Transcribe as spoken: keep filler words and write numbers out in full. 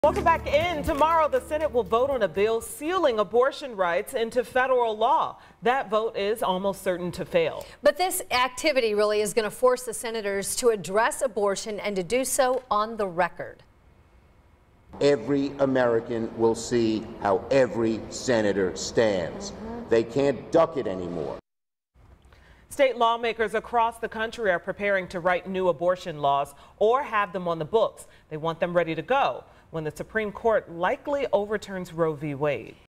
Welcome back in. Tomorrow, the Senate will vote on a bill sealing abortion rights into federal law. That vote is almost certain to fail. But this activity really is going to force the senators to address abortion and to do so on the record. Every American will see how every senator stands. They can't duck it anymore. State lawmakers across the country are preparing to write new abortion laws or have them on the books. They want them ready to go when the Supreme Court likely overturns Roe v. Wade.